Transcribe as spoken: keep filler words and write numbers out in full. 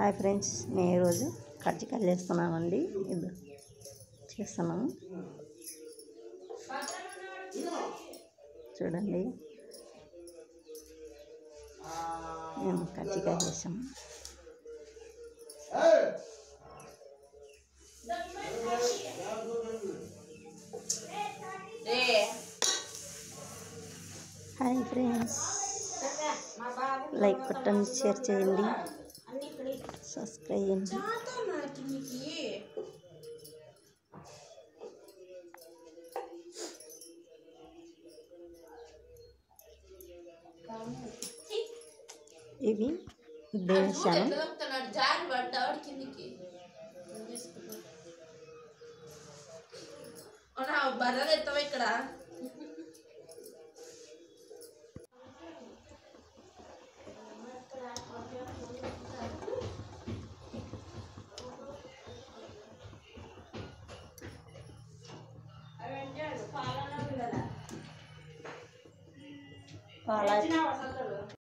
Hi friends, మేము ఈరోజు కజ్జికాయలు చేస్తున్నామండి. ఇది చేస్తున్నాము చూడండి. మేము కజ్జికాయ చేసాము. హాయ్ ఫ్రెండ్స్, లైక్ కొట్టండి, షేర్ చేయండి, సబ్స్క్రైబ్ చేయండి. ఇవి దేశాను ఇక్కడ పాల